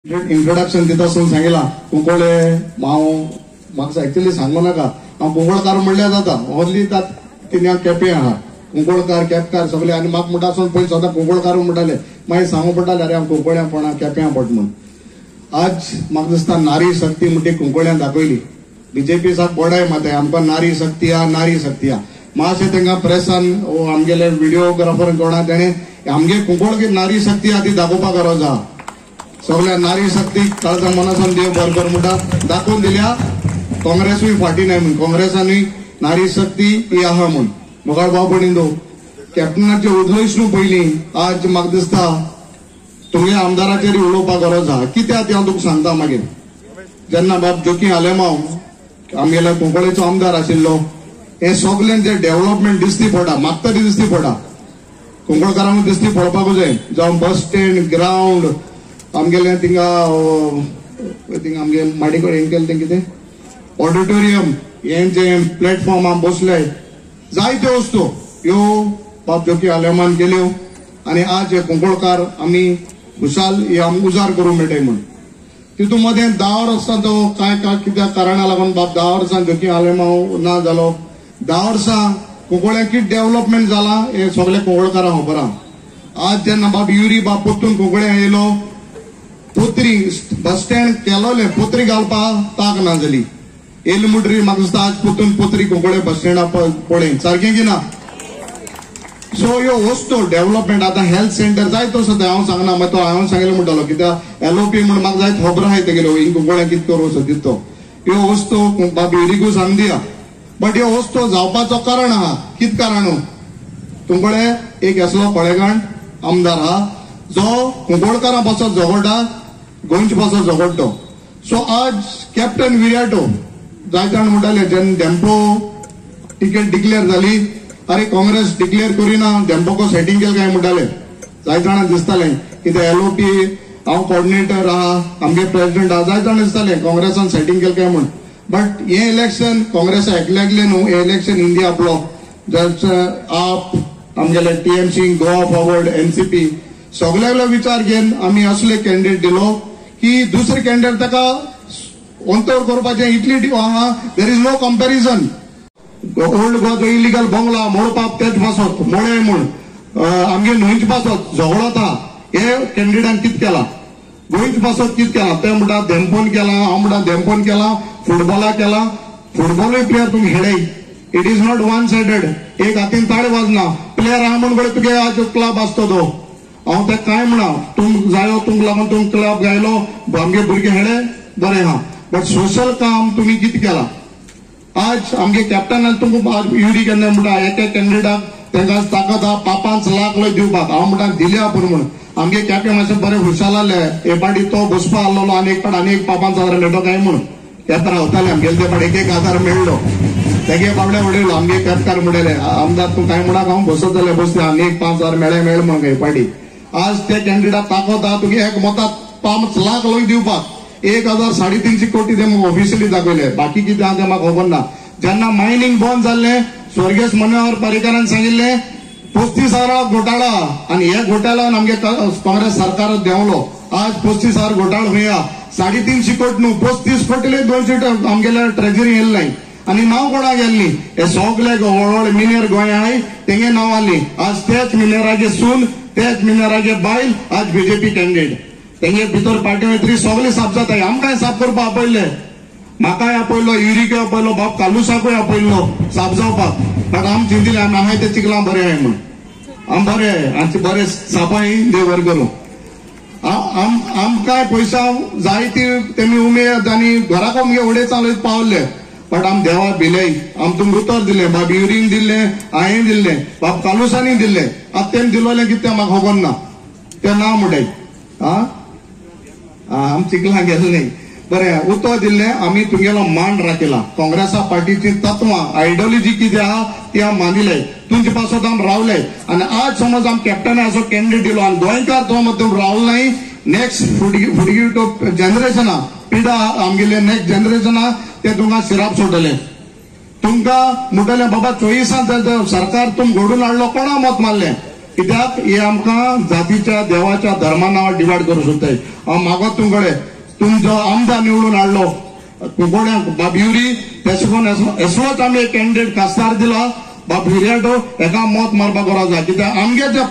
Introduction दिता आसतना सांगिला कुंकळे म्हाका एक्चुअली सांगू नाका हांव कुंकळकार म्हणल्यार जाता ओन्ली तिने केपें आहा कुंकळकार केपकार सगळे आनी म्हाका म्हणटा आसतना पयलीं सदां कुंकळकार म्हणटाले मागीर सांगू पडटाले अरे हांव कुंकळ्या पडा केप्यां पड म्हूण आज म्हाका दिसता नारी शक्ती म्हणटी कुंकळ्यां दाखयली बीजेपी साक बोडाय मात आमकां नारी शक्ती आहा नारी शक्ती आहा मातशें तेंकां प्रेसान आमगेले व्हिडिओग्राफर कोणा तेणें आमगे कुंकळ नारी शक्ती आहा ती दाखोवपाक गरज आहा सगळ्या नारी शक्ती काळजा मनासान देव बरोबर म्हणटा दाखोवन दिल्या काँग्रेसूय फाटी नाही म्हूण काँग्रेसानूय नारी शक्ती ही आहा म्हूण मोगाळ भाव भयणींनो कॅप्टनाचे उदलयच न्हू पयलीं आज म्हाका दिसता तुमगे आमदाराचेर उलोवपाक गरज आहा कित्याक ते हांव तुका सांगता मागीर जेन्ना बाब जोकी आलेमांव आमगेल्या कुंकळेचो आमदार आशिल्लो हे सगळ्यांचे जे डेव्हलपमेंट दिसती पडटा म्हाका तरी दिसती पडटा कुंकळकारांक दिसती पडपाकूच जाय जावं बस स्टँड ग्राउंड आमगेले थिंगा आमगे माडीकडे हें केलें तें कितें ऑडिटोरियम हेंचे प्लॅटफॉर्म आम बसले जायत्यो वस्तू ह्यो बाब जोकी आलेमान केल्यो आनी आज हे कुंकळकार आमी खुशाल हे आमकां उजार करूंक मेळटाय म्हूण तितून मदें 10 वर्सांचो कांय कित्या कारणां लागून बाब 10 वर्सां जोकी आलेमांव ना जालो 10 वर्सां कुंकळ्यां कितें डेव्हलपमेंट जाला हे सगळे कुंकळकारांक खबर आहा आज जेन्ना बाब युरी बाब परतून कुंकळ्यां येयलो पोत्री बस स्टँड केलोले पोत्री घालपाक ताक ना जाली येयली म्हणटरी म्हाका दिसता आज परतून पोत्री कुंकळे बस स्टँडा पळय सारकें की ना सो ह्यो वस्तू डेव्हलपमेंट आतां हेल्थ सेंटर जायतो सद्या हांव सांगना मागीर तो हांवें सांगलें म्हणटालो कित्याक एलओपी म्हूण म्हाका जायत खबर आहाय तेगेल्यो ही कुंकळ्यां कितें करूं सो ह्यो वस्तू बाब युरीकूय सांग दिया बट ह्यो वस्तू जावपाचो कारण आहा कितें कारण कुंकळे एक असलो कोळेगांठ आमदार आहा जो कुंकळकारां पासत झगडटा गोंयचे पासत झगडटो सो आज कॅप्टन विराटो जाय जाण म्हणटाले जेन्ना डेम्पो टिकेट डिक्लेअर जाली अरे काँग्रेस डिक्लेअर करिना डेम्पोको सेटिंग केलें काय म्हणटाले जाय जाणां दिसतालें कितें एलओपी हांव कोऑर्डिनेटर आहा आमगे प्रेसिडेंट आहा जाय जाणां दिसतालें काँग्रेसान सेटिंग केलें काय म्हूण बट हे इलेक्शन काँग्रेसा एकल्यागलें न्हू हे इलेक्शन इंडिया ब्लॉक आप आमगेले टीएमसी गोवा फॉरवर्ड एनसीपी सगळ्यालो विचार घेवन आमी असले कॅन्डिडेट दिलो की दुसरे कॅन्डिडेट ताका अंतर करपाचें इतली आहा there is no comparison old Goa illegal bungalow मोडपाक तेच पासत मोळे म्हूण आमगे न्हंयचे पासत झगडता हे कॅन्डिडेटान कितें केलां गोंयचे पासत कितें केलां ते म्हणटा धेंपोन केलां हांव म्हणटा धेंपोन केलां फुटबॉला केलां फुटबॉलूय प्लेयर तुमकां खेळय it is not one sided एक हातीन ताळे वाजना प्लेयर आहा म्हूण तुगे आज क्लब आसतो तो हांव ते काय म्हणा तुमकां जायो तुमकां लागून तुमकां क्लब गायलो आमगे भुरगे हेळे बरें आहा बट सोशल काम तुमी कितें केलां आज आमगे कॅप्टनान तुमकां युरी केन्ना म्हणटा एका कॅन्डिडेटाक तांकां ताकद आहा 5 लाख लय दिवपाक हांव म्हणटा दिल्या पूण म्हूण आमगे कॅप्टन मातशें बरें खुशाल आहले हे पाटी तो बसपा आहलो आनी एक पाट आनी एक 5,000 मेळटो काय म्हूण केपें रावताले आमगेले ते पाट 1,000 मेळ्ळो तेगे बाबड्या उडयलो आमगे केपकार म्हणले आमदार तूं काय म्हणा हांव बसत जाल्यार बसले आनी एक 5,000 मेळ म्हूण हे पाटी आज ते कॅन्डिडेटाक ताकद आहा तुगे एक मतात 5 लाख लय दिवपाक 1,350 कोटी ते ऑफिशियली दाखयले बाकी कितें आहा तें म्हाका खबर ना जेन्ना मायनिंग बंद जाल्लें स्वर्गीय मनोहर पर्रीकारान सांगिल्लें 35,000 घोटाळा आनी हे घोटाळ्यान आमगे काँग्रेस सरकार देंवलो आज 35,000 घोटाळो हुया 350 कोटी न्हू 35 कोटी 200 आमगेल्या ट्रेजरी येयल्ली नाही आनी नांव कोणाक गेल्ली हे सगळे व्हड मिनेर गोंय आहाय तेंगे नांव आसली आज तेच मिनेरागे सून तेच मिनेरागे बायल आज बीजेपी कॅन्डिडेट तेंगे भितर पार्टी भितर सगळे साफ जाताय आमकांय साफ करपाक आपयले म्हाकाय आपयलो युरीके आपयलो बाब कालुसाकूय आपयलो साफ जावपाक बट आम चिंतिले आमी आहाय ते चिकलां बरें आहाय म्हूण आम बरें आहाय आमचे बरें साफाय देव बरें करूं आमकांय पयसा जायती तेमी उमेद आनी घराक आमगे उडे चालयत पावले बट आम देवा भिले आम तुमकां उतर दिलें बाब युरीन दिल्लें हांवें दिल्लें बाब कालुसांनी दिल्लें आतां तेम दिलोलें कितें तें म्हाका खबर ना तें ना म्हणटाय आम चिकलां गेले नाही बरें उतर दिल्लें आमी तुमगेलो मान राखला काँग्रेसा पार्टीची तत्वां आयडियोलॉजी कितें आहा ती आम मानिले तुमचे पासत आम रावले आनी आज समज आम कॅप्टना असो कॅन्डिडेट दिलो आनी गोंयकार तो मतीन रावलो नाही नेक्स्ट फुडगी जनरेशना पिढा आमगेले नेक्स्ट जनरेशना ते तुमकां सिराप सोडटले तुमकां म्हणटले बाबा 24 सरकार तुम घडून हाडलो कोणा मत मारलें कित्याक हे आमकां जातीच्या देवाच्या धर्मान नांवार डिवायड करूंक सोदताय. हांव मागोत तुमकडे तुमचो आमदार निवडून हाडलो कुंकोड्यांक बाब युरी तशें करून असलोच आमी एक कॅन्डिडेट कास्तार दिला बाब युरियाटो एका मत मारपाक गरज ना. कित्याक आमगे जे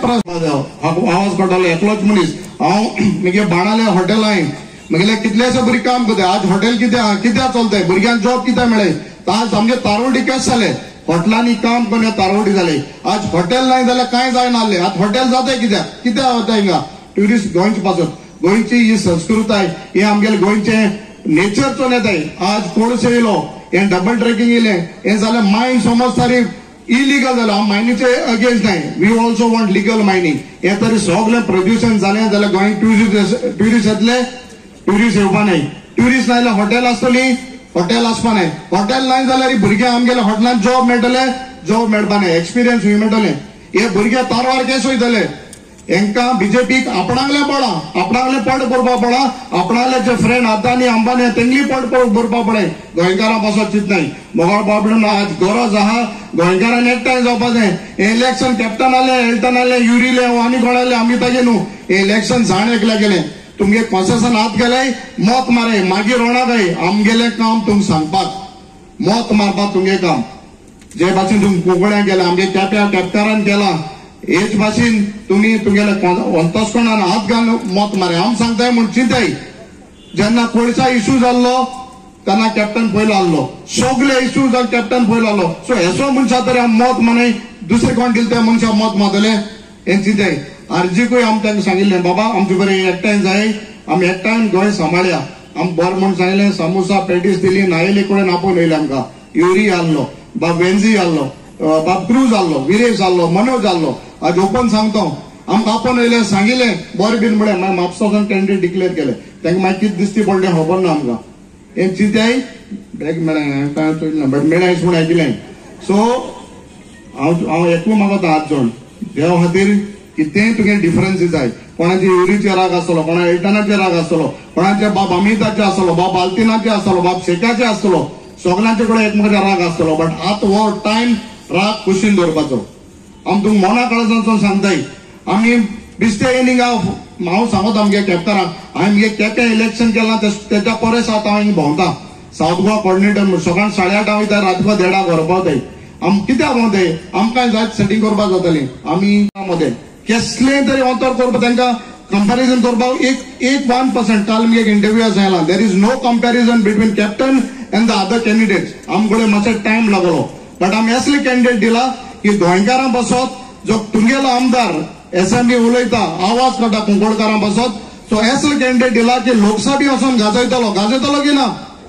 आवाज काडटालो एकलोच मनीस. हांव म्हगे बाणाले हॉटेलांत म्हगेले कितलेशे भुरगे काम करता. आज हॉटेल कित्याक चलताय भुरग्यांक जॉब कित्याक मेळ्ळे. आज आमगे तारोडी केस जाले हॉटेलांनी काम करून तारोडी जाले. आज हॉटेल नाही जाल्यार कांय जायना आसलें. आज हॉटेल जाताय कित्याक वता हिंगा ट्युरिस्ट गोंयचे पासून. गोंयची ही संस्कृताय हे आमगेले गोंयचे नेचर चोन येताय. आज कोळसो येयलो हे डबल ट्रेकिंग येयलें हे जाल्यार मायन समज तरी इलिगल जालो. हांव मायनीचे अगेन्स्ट नाय. We also want legal mining. हे तरी सगळें प्रद्युशन जालें जाल्यार गोंय ट्युरिस्ट येतले. ट्युरिस्ट येवपा नाय. ट्युरिस्ट ना जाल्यार हॉटेल आसतली हॉटेल आसपा नाय. हॉटेल नाय जाल्यार भुरगे आमगेले हॉटेलांत जॉब मेळटले जॉब मेळपा नाय. एक्सपिरियन्स हूंय मेळटले. हे भुरगे तारवार केस वयतले. हेंकां बीजेपीक आपणागले पडा आपणागले पड करपा पडा. आपणागले जे फ्रेंड अदानी अंबानी तेंगली पड भरपा पडे. गोंयकारां पासत चिंत नाय. मोगाळ बाबडून आज गरज आहा गोंयकारांनी एकठांय जावपा जाय. हे इलेक्शन कॅप्टनाले हेल्टनाले युरीले आनी कोणाले आमी ताजे न्हू. हे इलेक्शन झाण एकल्या गेलें. तुमगे कॉन्सेशन हात गेले मत मारे मागीर रोणाकाय. आमगेले काम तुमक सांगपाक मत मारपाक तुमगे काम. जे भाशेन तुम कोंकण्याक गेला आमगे कॅप्टरान केला हेच भाशेन तुमी तुमगेले अंतस्करणान हात घालून मत मारे. आम सांगताय म्हूण चिंताय. जेन्ना कोळसा इश्यू जाल्लो तेन्ना कॅप्टन पयलो आहलो. सगळे इश्यू जावन कॅप्टन पयलो आहलो. सो हेसो मनशा तरी आम मत माने दुसरे कोण दिले त्या मनशा मत मारतले हे चिंताय. अर्जीकूय आमी तांकां सांगिल्लें बाबा आमचे बरें एकठांय जाय आमी एकठांय गोंय सांबाळया. आम बरें म्हूण सांगिल्लें सामोसा पेटीस दिली नायेली कडेन आपोवन येयले आमकां. युरी आहलो बाब वेंझी आहलो बाब क्रूज आहलो विरेश आहलो मनोज आहलो. आज ओपन सांगतो आमकां आपोवन येयले सांगिल्लें बरें बीन म्हळ्यार मागीर म्हापसाच्यान कॅन्डिडेट डिक्लेअर केले. तांकां मागीर कितें दिसती पडलें खबर ना आमकां. हे चिंताय ब्रेक मेळ्ळें बट मेळ्ळें म्हूण आयकिल्लें. सो हांव एकू मागता हात जोड देवा खातीर कितेंय तुगे डिफरन्सीस जाय. कोणाचे युरीचे राग आसतलो कोणा एल्टनाचे राग आसतलो कोणाचे बाब अमिताचे आसतलो बाब आल्तिनाचे आसतलो बाब शेकाचे आसतलो सगळ्यांचे कडेन एकमेकाचे राग आसतलो. बट आत हो टायम राग कुशीन दवरपाचो. आमी तुमकां मना काळजांतसून सांगताय. आमी बिस्ते इनिंगा हांव सांगत आमगे कॅप्टनाक आमगे केपें इलेक्शन केलां तेच्या परस आतां हांव हिंगा भोंवता. सावथ गोवा कॉर्डिनेटर म्हूण सकाळीं 8:30 वयता रातभर 1:30 घरा पावताय. आम कित्याक भोंवताय आमकां जाय सेटींग करपाक जाताली. आमी मध्ये कसलें तरी ऑथर करपाक तांकां कंपॅरिजन करपाक एक 1% काल मी एक इंटरव्यू आयला. There is no comparison between captain and the other candidates. आमकडे मातशें टायम लागलो बट आमी असले कॅन्डिडेट दिला की गोंयकारां पासत जो तुमगेलो आमदार एसएमबी उलयता आवाज काडटा कुंकोळकारां पासत. सो असले कॅन्डिडेट दिला की लोकसभे वचून गाजयतलो की ना.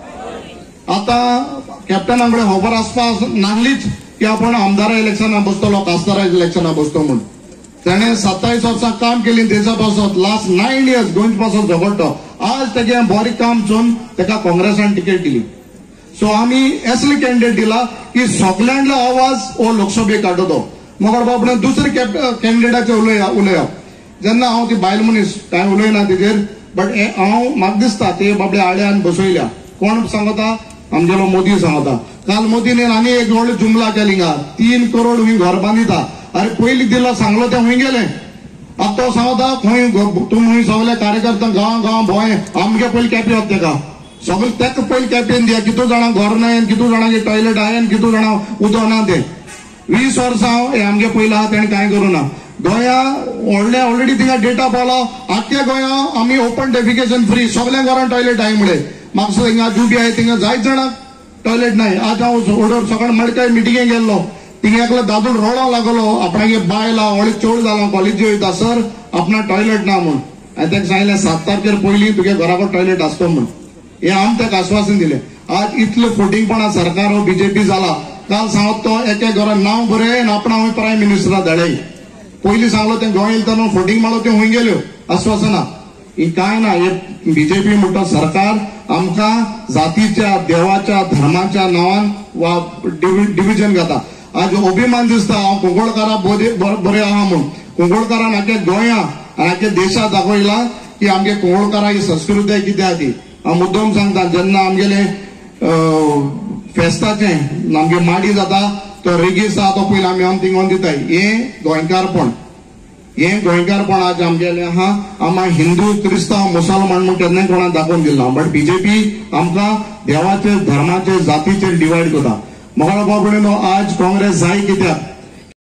आता कॅप्टना कडेन खबर आसपा नासलीच की आपण आमदारा इलेक्शनाक बसतलो खासदारा इलेक्शनाक बसतो म्हूण. ताणें 27 वर्सां काम केली तेच्या पासत लास्ट 9 years गोंयचे पासत झगडतो. आज तेगे बरें काम चोवन ताका काँग्रेसान तिकेट दिली. सो आमी असले कॅन्डिडेट दिला की सगळ्यांलो आवाज हो लोकसभेक काडटो. मगर बाबडे दुसरे कॅन्डिडेटाचे उलया जेन्ना हांव ती बायल मनीस कांय उलयना तेजेर बट हांव म्हाका दिसता ते बाबडे आड्यान बसयल्या. कोण सांगता आमगेलो मोदी सांगता. काल मोदीन आनी एक व्हडली जुमला केली हिंगा 3 करोड हुंय घर बांदिता. अरे पयलीं दिला सांगलो ते हुंय गेले. आतां तो सांगता खंय तुमी सगळे कार्यकर्ता गांव भोंय आमगे पयलीं कॅपी होत तेका सगळे तेका पयलीं कॅपेन दिया. कितू जाणां घर नाय कितू जाणांगे टॉयलेट आय कितू जाणां उदक ना ते 20 वर्सां हे आमगे पयलीं आहा तेणें कांय करूं ना. गोंया ऑलरेडी थिंगा डेटा पावलो आख्या गोंया आमी ओपन डेफिकेशन फ्री सगळ्या घरांत टॉयलेट आहाय म्हळे. म्हाका हिंगा जुबी आहाय थिंगा जायत जाणांक टॉयलेट नाय. आज हांव ओडोर सकाळ मडकाय मिटिंगेक गेल्लो थिंगा एकलो दादूल रोडो लागलो आपणागे बायला व्हडले चोड जाला कॉलेजी वयता सर आपणा टॉयलेट ना म्हूण. हांवें ताका सांगलें 7 तारखेर पयलीं तुगे घरा कडेन टॉयलेट आसतो म्हूण. हे आमी ताका आश्वासन दिलें. आज इतलें फोटिंगपणां सरकार हो बीजेपी जाला. काल सांगत तो एका घरान नांव बरय आनी आपणा हूंय प्रायम मिनिस्टरा धाडय. पयलीं सांगलो ते गोंय येयले तेन्ना फोटिंग मारलो ते हूंय गेल्यो आश्वासनां. ही कांय ना. हे बीजेपी म्हणटा सरकार आमकां जातीच्या देवाच्या धर्माच्या नांवान वा डिव्हिजन घेता. आज अभिमान दिसता हांव कुंकोळकारां बरे आहा म्हूण. कुंकोळकारान आख्या गोंया आनी आख्या देशात दाखयला की आमगे कुंकोळकारां ही संस्कृताय कितें आहा ती. हांव मुद्दम सांगता जेन्ना आमगेले फेस्ताचे आमगे माडी जाता तो रेगीस आहा तो पयलीं आमी थिंगोन दिताय. हे गोंयकारपण हे गोंयकारपण आज आमगेले आहा. आम्हा हिंदू क्रिस्ताव मुसलमान म्हणून केन्नाय कोणाक दाखोवन दिलो ना. बट बीजेपी आमकां देवाचे धर्माचे जातीचेर डिवायड करता. म्हाका बाबडे आज काँग्रेस जाय कित्याक